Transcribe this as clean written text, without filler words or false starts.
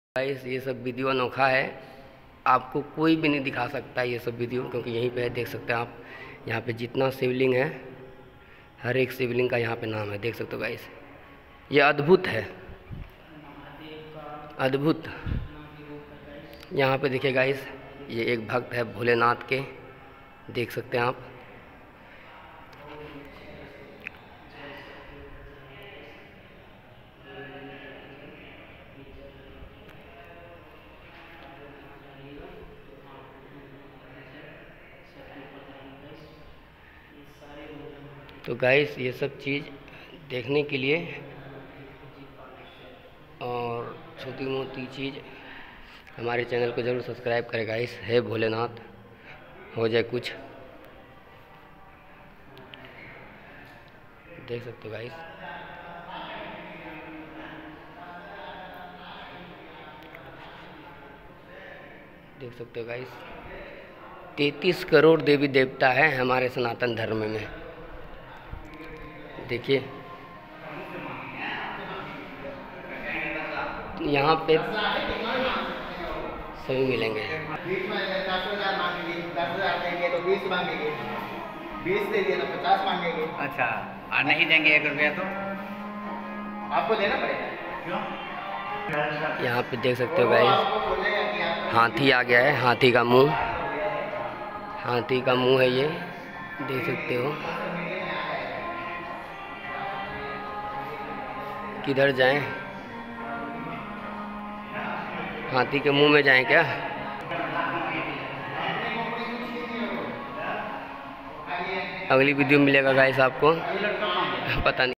Guys ये सब video अनोखा है, आपको कोई भी नहीं दिखा सकता ये सब वीडियो, क्योंकि यहीं पे देख सकते हैं आप। यहाँ पे जितना शिवलिंग है, हर एक शिवलिंग का यहाँ पे नाम है, देख सकते हो गाइस। ये अद्भुत है, अद्भुत। यहाँ पे देखिए गाइस, ये एक भक्त है भोलेनाथ के, देख सकते हैं आप। तो गाइस ये सब चीज़ देखने के लिए और छोटी मोटी चीज़ हमारे चैनल को ज़रूर सब्सक्राइब करें गाइस। हे भोलेनाथ, हो जाए कुछ। देख सकते हो गाइस, देख सकते हो गाइस। 33 करोड़ देवी देवता है हमारे सनातन धर्म में। देखिए यहाँ पे सभी मिलेंगे। 20 में 10,000 मांगेंगे, 10,000 देंगे तो 20 मांगेंगे, 20 दे दिए तो 50 मांगेंगे। अच्छा, और नहीं देंगे 1 रुपया तो आपको देना पड़ेगा। क्यों? यहाँ पे देख सकते हो गाइस, हाथी आ गया है, हाथी का मुंह, हाथी का मुंह है ये, देख सकते हो। किधर जाएं? हाथी के मुंह में जाएं क्या? अगली वीडियो मिलेगा गाइस आपको, पता नहीं।